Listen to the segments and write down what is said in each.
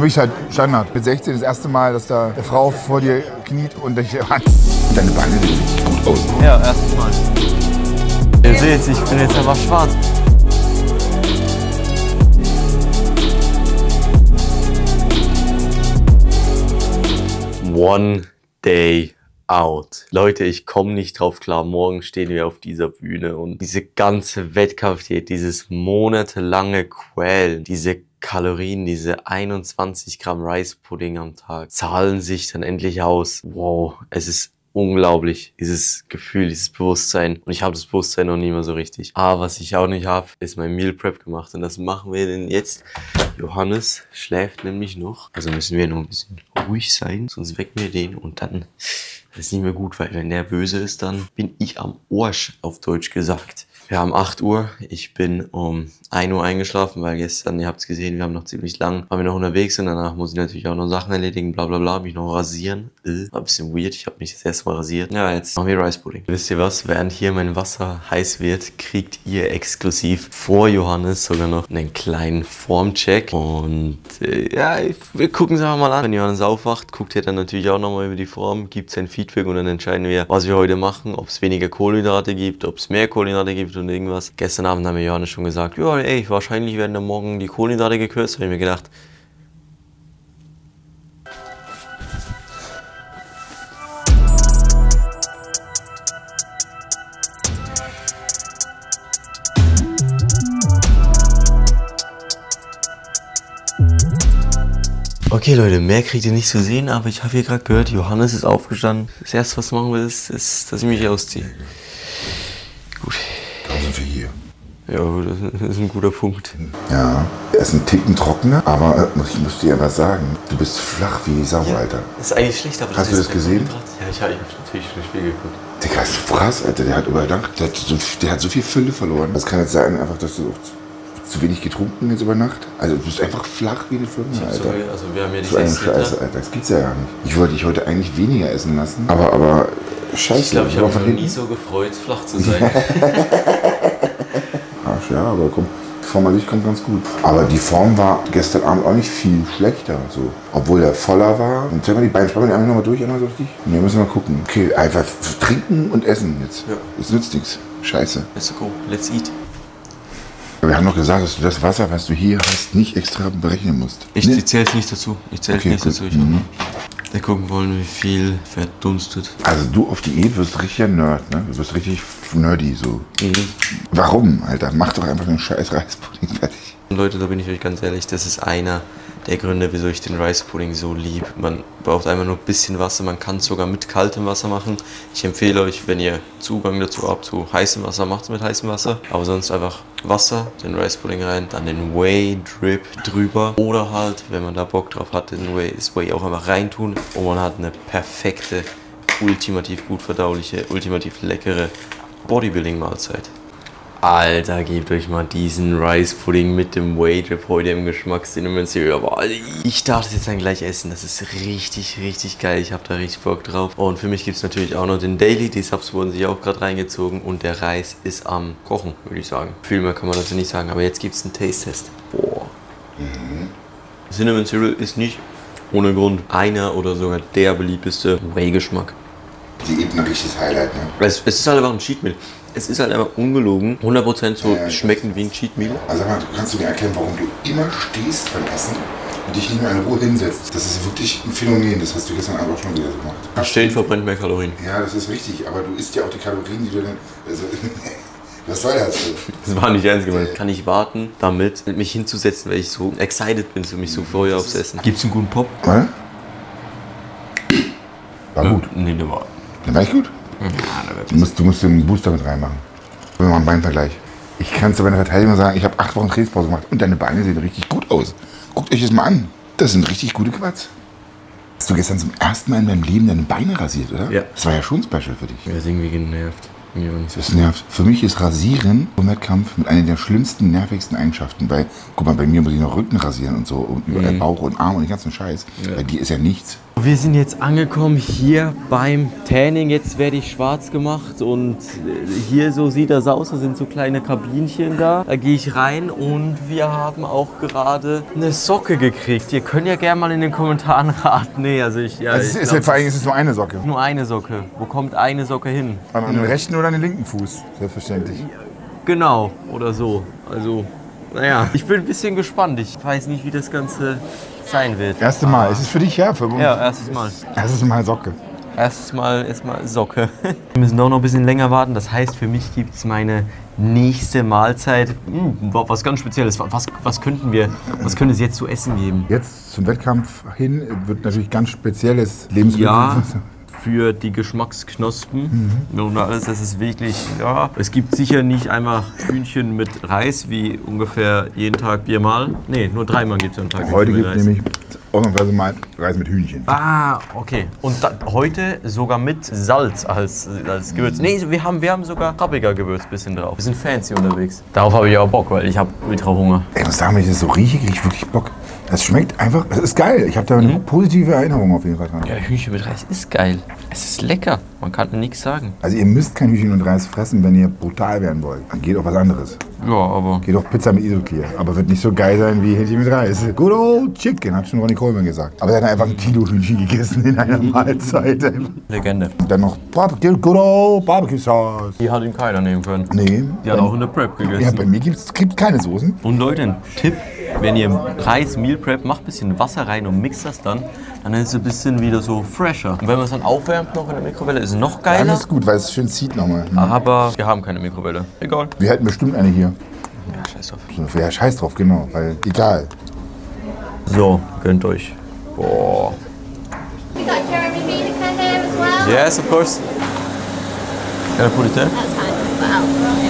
Für mich ist halt Standard. Mit 16 das erste Mal, dass da eine Frau vor dir kniet und dich Hand. Deine Beine sehen richtig gut aus. Ja, erstes Mal. Ihr seht, ich bin jetzt einfach schwarz. One day out. Leute, ich komme nicht drauf klar. Morgen stehen wir auf dieser Bühne und diese ganze Wettkampfdiät, dieses monatelange Quälen, diese Kalorien, diese 21 Gramm Rice Pudding am Tag, zahlen sich dann endlich aus. Wow, es ist unglaublich, dieses Gefühl, dieses Bewusstsein. Und ich habe das Bewusstsein noch nie mehr so richtig. Aber was ich auch nicht habe, ist mein Meal Prep gemacht. Und das machen wir denn jetzt. Johannes schläft nämlich noch. Also müssen wir noch ein bisschen ruhig sein, sonst wecken wir den und dann ist es nicht mehr gut, weil wenn der böse ist, dann bin ich am Arsch, auf Deutsch gesagt. Wir haben 8 Uhr, ich bin um 1 Uhr eingeschlafen, weil gestern, ihr habt es gesehen, wir haben noch ziemlich lang, waren wir noch unterwegs und danach muss ich natürlich auch noch Sachen erledigen, bla bla bla, mich noch rasieren. War ein bisschen weird, ich habe mich das erste Mal rasiert. Ja, jetzt machen wir Rice Pudding. Wisst ihr was, während hier mein Wasser heiß wird, kriegt ihr exklusiv vor Johannes sogar noch einen kleinen Formcheck. Und ja, wir gucken es einfach mal an. Wenn Johannes aufwacht, guckt er dann natürlich auch nochmal über die Form, gibt sein Feedback und dann entscheiden wir, was wir heute machen, ob es weniger Kohlenhydrate gibt, ob es mehr Kohlenhydrate gibt und irgendwas. Gestern Abend haben wir Johannes schon gesagt, ja ey, wahrscheinlich werden dann morgen die Kohlenhydrate gekürzt. Da habe ich mir gedacht, okay Leute, mehr kriegt ihr nicht zu sehen, aber ich habe hier gerade gehört, Johannes ist aufgestanden. Das erste, was machen will, ist, dass ich mich ausziehe. Gut. Dann sind wir hier. Ja, das ist ein guter Punkt. Ja, er ist ein Ticken trockener, aber ich muss dir was sagen. Du bist flach wie Sau, Ja, Alter. das ist eigentlich schlecht, aber Hast du das gesehen? Ja, ich habe natürlich schon Spiel geguckt. Digga, ist krass, Alter. Der hat überdankt. Der hat so viel Fülle verloren. Das kann jetzt sein, einfach, dass du zu wenig getrunken jetzt über Nacht. Also du bist einfach flach wie eine Firma, Alter. So, also wir haben ja die So eine 6 Scheiße, Alter. Das gibt's ja gar nicht. Ich wollte dich heute eigentlich weniger essen lassen. Aber scheiße. Ich glaube, ich habe mich noch nie so gefreut, flach zu sein. Arsch, ja, aber komm. Die Form an sich kommt ganz gut. Aber die Form war gestern Abend auch nicht viel schlechter. So. Obwohl der voller war. Und zeig mal die Beine, spannen wir die einmal nochmal durch, einmal so richtig. Und wir müssen mal gucken. Okay, einfach trinken und essen jetzt. Ja. Das nützt nichts. Scheiße. Let's go, let's eat. Wir haben noch gesagt, dass du das Wasser, was du hier hast, nicht extra berechnen musst. Ich zähle es nicht dazu. Ich zähle es nicht dazu. Wir gucken wollen, wie viel verdunstet. Also du auf Diät wirst richtig ein Nerd, ne? Du wirst richtig nerdy so. Mhm. Warum, Alter? Mach doch einfach den scheiß Reispudding fertig. Leute, da bin ich euch ganz ehrlich, das ist einer der Gründe, wieso ich den Rice Pudding so lieb. Man braucht einfach nur ein bisschen Wasser, man kann es sogar mit kaltem Wasser machen. Ich empfehle euch, wenn ihr Zugang dazu habt, zu heißem Wasser, macht es mit heißem Wasser. Aber sonst einfach Wasser, den Rice Pudding rein, dann den Whey Drip drüber. Oder halt, wenn man da Bock drauf hat, das Whey auch einfach reintun. Und man hat eine perfekte, ultimativ gut verdauliche, ultimativ leckere Bodybuilding-Mahlzeit. Alter, gebt euch mal diesen Rice Pudding mit dem Whey Drip heute im Geschmacksdimension. Aber ich darf das jetzt dann gleich essen. Das ist richtig, richtig geil. Ich habe da richtig Bock drauf. Und für mich gibt es natürlich auch noch den Daily. Die Subs wurden sich auch gerade reingezogen. Und der Reis ist am Kochen, würde ich sagen. Viel mehr kann man dazu nicht sagen. Aber jetzt gibt es einen Taste-Test. Boah. Cinnamon Cereal ist nicht ohne Grund einer oder sogar der beliebteste Whey-Geschmack. Diät ein richtiges Highlight, ne? Es ist halt einfach ein Cheat Meal. Es ist halt einfach ungelogen, 100% so schmecken wie ein Cheat Meal. Also kannst du mir erklären, warum du immer stehst beim Essen und dich nicht mehr in Ruhe hinsetzt? Das ist wirklich ein Phänomen, das hast du gestern Abend auch schon wieder gemacht. Stehen verbrennt mehr Kalorien. Ja, das ist richtig, aber du isst ja auch die Kalorien, die du dann... Also, was war das so? Das war nicht ernst gemeint. Kann ich warten, damit mich hinzusetzen, weil ich so excited bin, für mich so freue aufs Essen. Gibt's einen guten Pop? War gut. Nee, der war... Der war echt gut? Ja, Du musst den Booster mit reinmachen. Wir machen einen Beinvergleich. Ich kann zu meiner Verteidigung sagen, ich habe 8 Wochen Trainingspause gemacht und deine Beine sehen richtig gut aus. Guckt euch das mal an. Das sind richtig gute Quads. Hast du gestern zum ersten Mal in meinem Leben deine Beine rasiert, oder? Ja. Das war ja schon ein Special für dich. Er ist irgendwie genervt. Das nervt. Für mich ist Rasieren im Wettkampf mit einer der schlimmsten, nervigsten Eigenschaften. Weil, guck mal, bei mir muss ich noch Rücken rasieren und so und überall Bauch und Arm und den ganzen Scheiß. Ja. Bei dir ist ja nichts. Wir sind jetzt angekommen hier beim Tanning. Jetzt werde ich schwarz gemacht und hier so sieht das aus. Da sind so kleine Kabinchen da. Da gehe ich rein und wir haben auch gerade eine Socke gekriegt. Ihr könnt ja gerne mal in den Kommentaren raten. Nee, also vor allem ist es nur eine Socke. Nur eine Socke. Wo kommt eine Socke hin? An den rechten oder an den linken Fuß? Selbstverständlich. Genau, oder so. Also, naja, ich bin ein bisschen gespannt. Ich weiß nicht, wie das Ganze sein wird. Erste Mal. Ist es für dich, ja? Ja, erstes Mal. Erstes Mal Socke. Erstmal Socke. Wir müssen doch noch ein bisschen länger warten. Das heißt, für mich gibt es meine nächste Mahlzeit. Was ganz Spezielles. Was könnte es jetzt zu essen geben? Jetzt zum Wettkampf hin wird natürlich ganz spezielles Lebensmittel. Ja. Für die Geschmacksknospen und alles, das ist wirklich, ja. Es gibt sicher nicht einmal Hühnchen mit Reis, wie ungefähr jeden Tag 4-mal. Nee, nur 3-mal gibt es am Tag. Heute gibt es nämlich ausnahmsweise mal Reis mit Hühnchen. Ah, okay. Und heute sogar mit Salz als Gewürz. Nee, wir haben sogar krabbiger Gewürz bisschen drauf. Wir sind fancy unterwegs. Darauf habe ich auch Bock, weil ich habe ultra Hunger. Ich muss sagen, wenn ich das so rieche, kriege ich wirklich Bock. Es schmeckt einfach, es ist geil. Ich habe da eine positive Erinnerung auf jeden Fall dran. Ja, Hühnchen mit Reis ist geil. Es ist lecker. Man kann nichts sagen. Also ihr müsst kein Hühnchen und Reis fressen, wenn ihr brutal werden wollt. Dann geht auch was anderes. Ja, aber... Geht auch Pizza mit Isoclear. Aber wird nicht so geil sein wie Hähnchen mit Reis. Good old chicken, hat schon Ronny Coleman gesagt. Aber er hat einfach 1 Kilo Hühnchen gegessen in einer Mahlzeit. Legende. Und dann noch good old Barbecue Sauce. Die hat ihm keiner nehmen können. Nee. Die hat auch in der Prep gegessen. Ja, bei mir gibt's keine Soßen. Und Leute, ein Tipp, wenn ihr Reis Meal Prep, macht ein bisschen Wasser rein und mixt das dann ist es ein bisschen wieder so fresher. Und wenn man es dann aufwärmt noch in der Mikrowelle, ist es noch geiler. Dann ist gut, weil es schön zieht nochmal. Aber wir haben keine Mikrowelle. Egal. Wir hätten bestimmt eine hier. Ja, scheiß drauf. Ja, scheiß drauf, genau, weil egal. So, gönnt euch. Boah. You got Jeremy Wiedeker here as well? Yes, of course. Can I put it there? That's fine. Wow.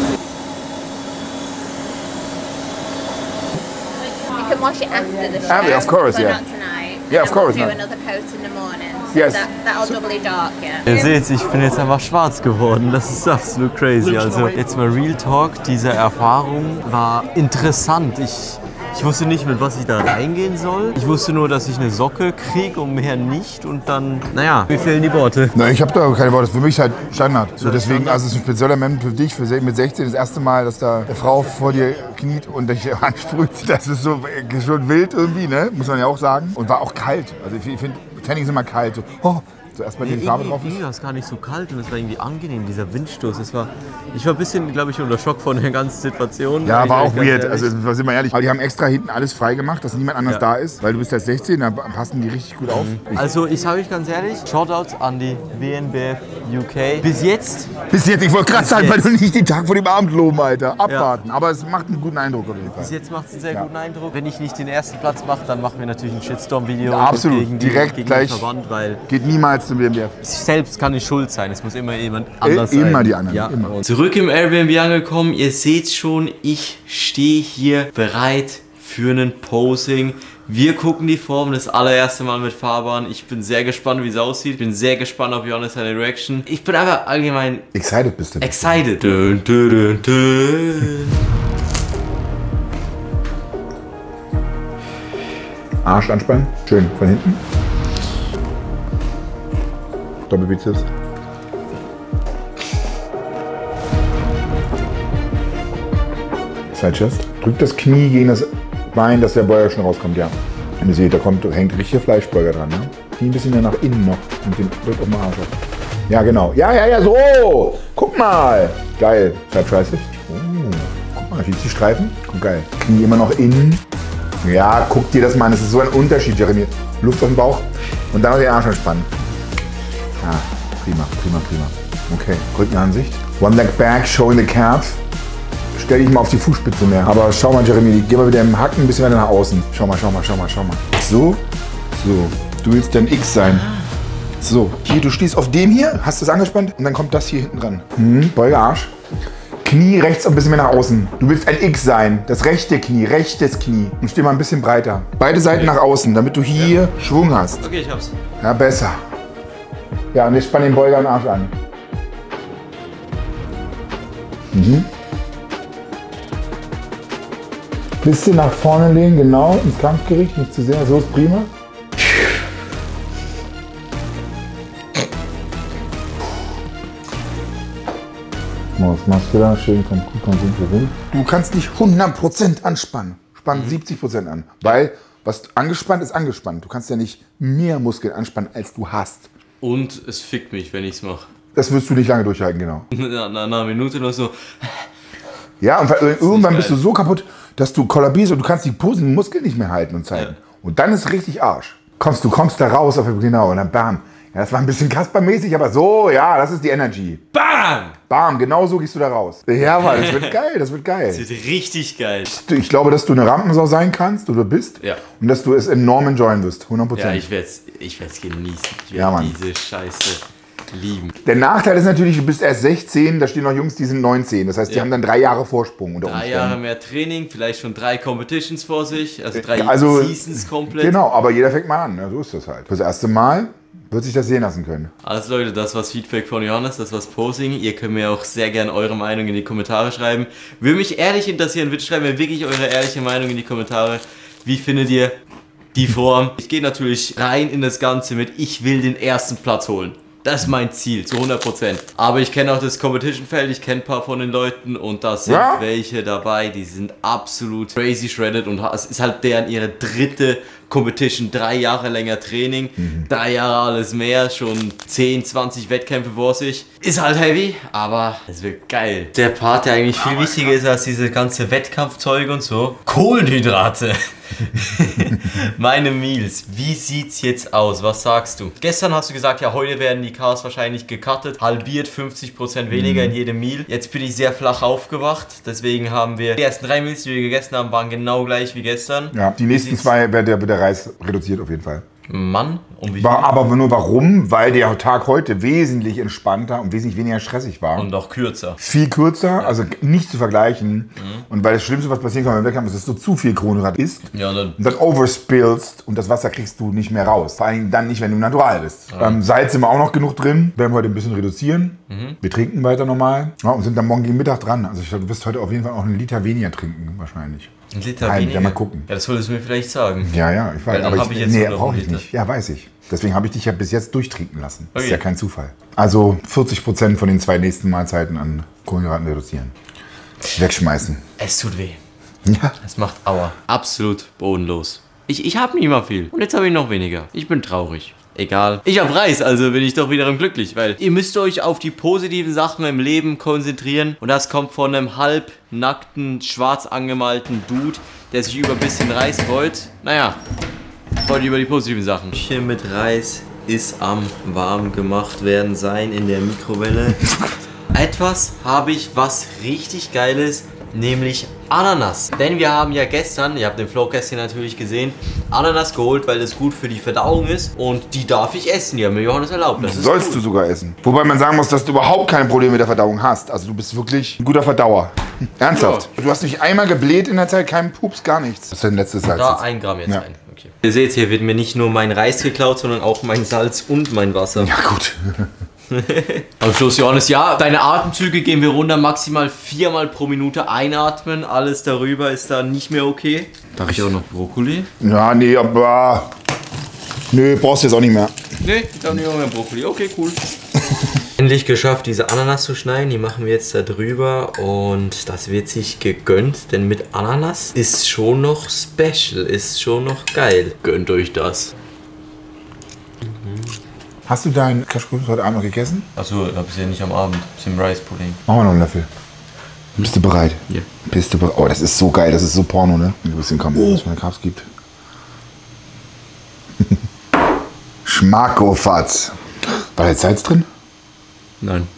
You can wash it after the show. Of course, but yeah. not tonight. Yeah, of course Do not. another coat in the morning. So Yes. That'll doubly dark, yeah. Ihr seht, ich bin jetzt einfach schwarz geworden. Das ist absolut crazy. Also jetzt mal Real Talk. Diese Erfahrung war interessant. Ich wusste nicht, mit was ich da reingehen soll. Ich wusste nur, dass ich eine Socke kriege und mehr nicht. Und dann, naja, mir fehlen die Worte. Nein, ich habe da keine Worte. Für mich ist halt Standard. So, deswegen, also es ist ein spezieller Moment für dich, mit 16 das erste Mal, dass da eine Frau vor dir kniet und dich ansprüht. Das ist so schon wild irgendwie, ne? Muss man ja auch sagen. Und war auch kalt. Also ich finde, Tanning ist immer kalt. So, so erstmal die Farbe drauf ist. Irgendwie war es gar nicht so kalt und es war irgendwie angenehm, dieser Windstoß. Ich war ein bisschen, glaube ich, unter Schock von der ganzen Situation. Ja, war auch weird. Also sind wir ehrlich. Aber die haben extra hinten alles frei gemacht, dass niemand anders da ist. Weil du bist erst 16, da passen die richtig gut auf. Also ich sage euch ganz ehrlich, Shoutouts an die WNBF UK. Bis jetzt, ich wollte gerade sagen, weil du nicht den Tag vor dem Abend loben, Alter. Abwarten. Ja. Aber es macht einen guten Eindruck auf jeden Fall. bis jetzt macht es einen sehr guten Eindruck. Wenn ich nicht den ersten Platz mache, dann machen wir natürlich ein Shitstorm-Video. Ja, absolut. Gegen Direkt den gleich. Verband, weil Geht niemals zum WMBF. selbst kann nicht schuld sein. Es muss immer jemand anders sein. Immer die anderen. Ja. Immer. Zurück im Airbnb angekommen. Ihr seht schon, ich stehe hier bereit für ein Posing. Wir gucken die Form das allererste Mal mit Fahrbahn. Ich bin sehr gespannt, wie es aussieht. Ich bin sehr gespannt auf Johannes seine Reaction. Ich bin einfach allgemein Excited bist du. excited. Dun, dun, dun, dun. Arsch anspannen. Schön. Von hinten. Doppelbizeps. Side Chest. Drückt das Knie gegen das Bein, dass der Beuger schon rauskommt, ja. Und ihr seht, hängt richtiger Fleischbeuger dran, ne? Knie ein bisschen mehr nach innen noch. Und den drückt auf den Arsch auf. Ja, genau. Ja, so. Guck mal. Geil. Side Tricep. Guck mal, siehst du die Streifen? Guck, geil. Knie immer noch innen. Ja, guck dir das mal an. Das ist so ein Unterschied, Jeremy. Luft auf den Bauch. Und dann noch den Arsch anspannen. Ah, prima. Okay, Rückenansicht. One leg back, showing the calf. Stell dich mal auf die Fußspitze mehr. Aber schau mal, Jeremy, geh mal mit dem Hacken ein bisschen weiter nach außen. Schau mal. So. Du willst dein X sein. So, hier, du stehst auf dem hier, hast es angespannt und dann kommt das hier hinten dran. Beuge Arsch. Knie rechts ein bisschen mehr nach außen. Du willst ein X sein. Das rechte Knie, rechtes Knie. Und steh mal ein bisschen breiter. Beide Seiten nach außen, damit du hier Schwung hast. Okay, ich hab's. Ja, besser. Ja, und jetzt spann den Beuger und Arsch an. Bisschen nach vorne lehnen, genau, ins Kampfgericht, nicht zu sehr. So ist prima. Muscular, schön, kann gut konzentrieren. Du kannst nicht 100% anspannen. Spann 70% an. Weil, was angespannt ist angespannt. Du kannst ja nicht mehr Muskeln anspannen, als du hast. Und es fickt mich, wenn ich es mache. Das wirst du nicht lange durchhalten, genau. Nach einer Minute noch so. Ja, und irgendwann bist du so kaputt, dass du kollabierst und du kannst die posenden Muskeln nicht mehr halten und zeigen. Ja. Und dann ist richtig Arsch. Du kommst da raus, genau, und dann bam. Ja, das war ein bisschen Kasper-mäßig, aber so, ja, das ist die Energy. Bam! Bam, genau so gehst du da raus. Ja, Mann, das wird geil, das wird geil. Das wird richtig geil. Ich glaube, dass du eine Rampensau sein kannst oder bist. Ja. Und dass du es enorm enjoyen wirst, 100%. Ja, ich werd's genießen. Ich werde diese Scheiße lieben. Der Nachteil ist natürlich, du bist erst 16, da stehen noch Jungs, die sind 19. Das heißt, die haben dann 3 Jahre Vorsprung. Unter 3 Jahre mehr Training, vielleicht schon 3 Competitions vor sich, also 3 Seasons komplett. Genau, aber jeder fängt mal an, ne? So ist das halt. Das erste Mal wird sich das sehen lassen können. Also Leute, das war's Feedback von Johannes, das war's Posing. Ihr könnt mir auch sehr gerne eure Meinung in die Kommentare schreiben. Würde mich ehrlich interessieren, bitte schreibt mir wirklich eure ehrliche Meinung in die Kommentare. Wie findet ihr die Form? Ich gehe natürlich rein in das Ganze mit, ich will den ersten Platz holen. Das ist mein Ziel, zu 100%. Aber ich kenne auch das Competition-Feld, ich kenne ein paar von den Leuten und da sind welche dabei, die sind absolut crazy shredded und es ist halt ihre dritte Competition, 3 Jahre länger Training, 3 Jahre alles mehr, schon 10, 20 Wettkämpfe vor sich. Ist halt heavy, aber es wird geil. Der Part, der eigentlich viel wichtiger ist als diese ganze Wettkampfzeug und so. Kohlenhydrate. Meine Meals, wie sieht's jetzt aus? Was sagst du? Gestern hast du gesagt, ja, heute werden die Carbs wahrscheinlich gecuttet, halbiert, 50% weniger in jedem Meal. Jetzt bin ich sehr flach aufgewacht, deswegen haben wir die ersten 3 Meals, die wir gegessen haben, waren genau gleich wie gestern. Ja, die nächsten 2 wird der Reis reduziert auf jeden Fall. Mann, um wie viel? Aber nur warum? Weil der Tag heute wesentlich entspannter und wesentlich weniger stressig war. Und auch kürzer. Viel kürzer, also nicht zu vergleichen. Und weil das Schlimmste, was passieren kann beim Wettkampf, ist, dass du zu viel Kohlenhydrat isst und dann overspillst und das Wasser kriegst du nicht mehr raus. Vor allem dann nicht, wenn du natural bist. Salz sind wir auch noch genug drin. Werden wir heute ein bisschen reduzieren. Wir trinken weiter normal und sind dann morgen gegen Mittag dran. Also ich glaube, du wirst heute auf jeden Fall auch 1 Liter weniger trinken, wahrscheinlich. 1 Liter weniger? Ja, mal gucken. Ja, das solltest du mir vielleicht sagen. Ja, ich weiß. Aber nee, brauche ich nicht. Ja, weiß ich. Deswegen habe ich dich ja bis jetzt durchtrinken lassen. Das ist ja kein Zufall. Also 40% von den 2 nächsten Mahlzeiten an Kohlenhydraten reduzieren. Wegschmeißen. Es tut weh. Ja. Es macht Aua. Absolut bodenlos. Ich habe nicht mal viel. Und jetzt habe ich noch weniger. Ich bin traurig. Egal. Ich habe Reis, also bin ich doch wiederum glücklich, weil ihr müsst euch auf die positiven Sachen im Leben konzentrieren und das kommt von einem halbnackten, schwarz angemalten Dude, der sich über ein bisschen Reis freut. Naja, freut über die positiven Sachen. Hier mit Reis ist am warm gemacht werden sein in der Mikrowelle. Etwas habe ich, was richtig geil ist, nämlich Ananas. Denn wir haben ja gestern, ihr habt den Vlog-Kästchen natürlich gesehen, Ananas geholt, weil es gut für die Verdauung ist und die darf ich essen. Die haben mir Johannes erlaubt. Das sollst du sogar essen. Wobei man sagen muss, dass du überhaupt keine Probleme mit der Verdauung hast. Also du bist wirklich ein guter Verdauer. Ernsthaft. Ja. Du hast nicht einmal gebläht in der Zeit, keinen Pups, gar nichts. Was ist denn letztes Salz? Da 1 Gramm jetzt rein. Okay. Ihr seht, hier wird mir nicht nur mein Reis geklaut, sondern auch mein Salz und mein Wasser. Ja gut. Am Schluss, Johannes, ja, deine Atemzüge gehen wir runter, maximal 4-mal pro Minute einatmen. Alles darüber ist dann nicht mehr okay. Darf ich auch noch Brokkoli? Ja, nee, aber... Nö, brauchst du jetzt auch nicht mehr. Nee, ich darf nicht mehr Brokkoli. Okay, cool. Endlich geschafft, diese Ananas zu schneiden. Die machen wir jetzt da drüber und das wird sich gegönnt, denn mit Ananas ist schon noch special, ist schon noch geil. Gönnt euch das. Hast du deinen Cashcrews heute Abend noch gegessen? Achso, hab ich ja nicht am Abend. Das ist im Rice Pudding. Machen wir noch einen Löffel. Bist du bereit? Ja. Bist du bereit? Oh, das ist so geil, das ist so Porno, ne? Ein bisschen kommen, was es meine Carbs gibt. Schmackofatz. War da jetzt Salz drin? Nein.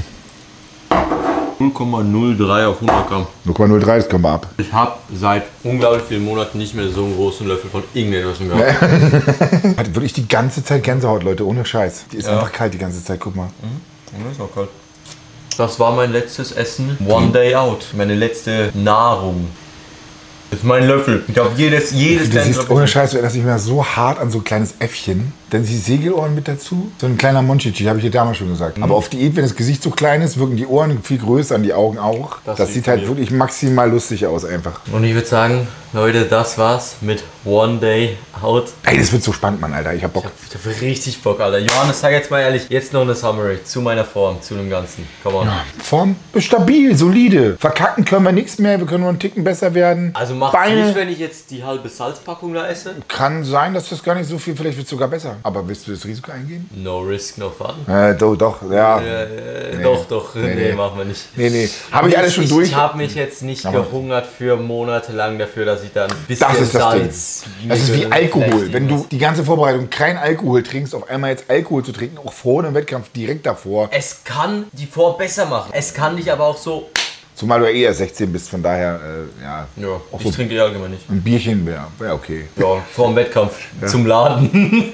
0,03 auf 100 Gramm. 0,03, das können wir ab. Ich habe seit unglaublich vielen Monaten nicht mehr so einen großen Löffel von irgendetwas gehabt. Hat wirklich die ganze Zeit Gänsehaut, Leute, ohne Scheiß. Die ist einfach kalt die ganze Zeit, guck mal. Das ist auch kalt. Das war mein letztes Essen. One day out. Meine letzte Nahrung. Das ist mein Löffel. Ich habe jedes Du siehst, ohne Scheiß, du erinnerst dich mehr so hart an so ein kleines Äffchen. Denn die Segelohren mit dazu. So ein kleiner Monchichi, habe ich dir damals schon gesagt. Aber auf Diät, wenn das Gesicht so klein ist, wirken die Ohren viel größer, an die Augen auch. Das sieht halt wirklich maximal lustig aus einfach. Und ich würde sagen, Leute, das war's mit One Day Out. Ey, das wird so spannend, Mann, Alter. Ich hab Bock. Ich hab richtig Bock, Alter. Johannes, sag jetzt mal ehrlich, jetzt noch eine Summary zu meiner Form, zu dem Ganzen. Komm on. Ja, Form ist stabil, solide. Verkacken können wir nichts mehr, wir können nur einen Ticken besser werden. Also macht's Beine. nicht, wenn ich jetzt die halbe Salzpackung da esse? Kann sein, dass das gar nicht so viel, vielleicht wird es sogar besser. Aber willst du das Risiko eingehen? No risk, no fun. Doch, ja. Doch, nee, machen wir nicht. Nee. Habe ich alles schon durch? Ich habe mich jetzt nicht gehungert für monatelang dafür, dass ich dann ein bisschen Das ist das Ding. Salz... Das ist wie Alkohol. vielleicht Wenn du die ganze Vorbereitung kein Alkohol trinkst, auf einmal jetzt Alkohol zu trinken, auch vor einem Wettkampf direkt davor. Es kann die Form besser machen. Es kann dich aber auch so... Zumal du ja eher 16 bist, von daher, ja. Ja, auch ich so trinke ja allgemein nicht. ein Bierchen wäre okay. Ja, vor dem Wettkampf. Zum Laden.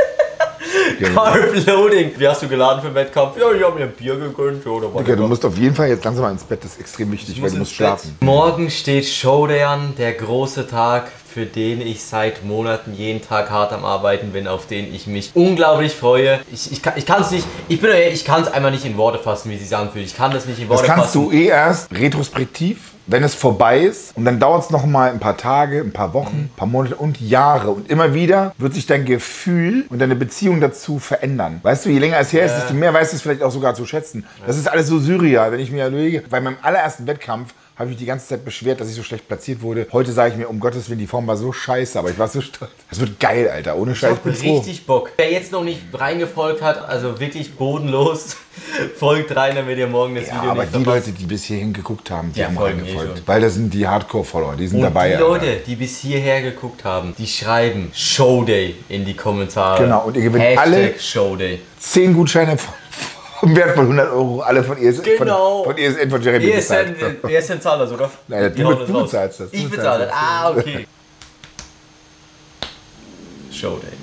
Carb Loading. Wie hast du geladen für den Wettkampf? Ja, ich habe mir ein Bier gegönnt. Oder was? Okay, du musst auf jeden Fall jetzt langsam mal ins Bett, das ist extrem wichtig, weil du musst schlafen. Morgen steht Showday an, der große Tag, für den ich seit Monaten jeden Tag hart am Arbeiten bin, auf den ich mich unglaublich freue. Ich kann es nicht, ich kann es einmal nicht in Worte fassen, wie es sich anfühlt. Ich kann das nicht in Worte Das fassen. kannst du erst retrospektiv, wenn es vorbei ist. Und dann dauert es noch mal ein paar Tage, ein paar Wochen, ein paar Monate und Jahre. Und immer wieder wird sich dein Gefühl und deine Beziehung dazu verändern. Weißt du, je länger es her ist, desto mehr weißt du es vielleicht auch sogar zu schätzen. Das ist alles so surreal, wenn ich mir überlege. Bei meinem allerersten Wettkampf habe ich mich die ganze Zeit beschwert, dass ich so schlecht platziert wurde. Heute sage ich mir, um Gottes Willen, die Form war so scheiße, aber ich war so stolz. Das wird geil, Alter. Ohne Scheiß, ich bin froh. Richtig Bock. Wer jetzt noch nicht reingefolgt hat, also wirklich bodenlos, folgt rein, damit ihr morgen das Ja, Video aber nicht die verpasst. Leute, die bis hierhin geguckt haben, die Ja, haben folgen reingefolgt. schon. Weil das sind die Hardcore-Follower, die sind Und dabei. die Alter. Leute, die bis hierher geguckt haben, die schreiben Showday in die Kommentare. Genau, und ihr gewinnt Hashtag alle Showday. 10 Gutscheine vom Wert von 100 Euro, alle von ESN, Genau. von ESN von Jeremy bezahlt. ESN zahlt das, oder? Nein, Die du hauen das raus. bezahlst das. Ich bezahle das. Ah, okay. Showday.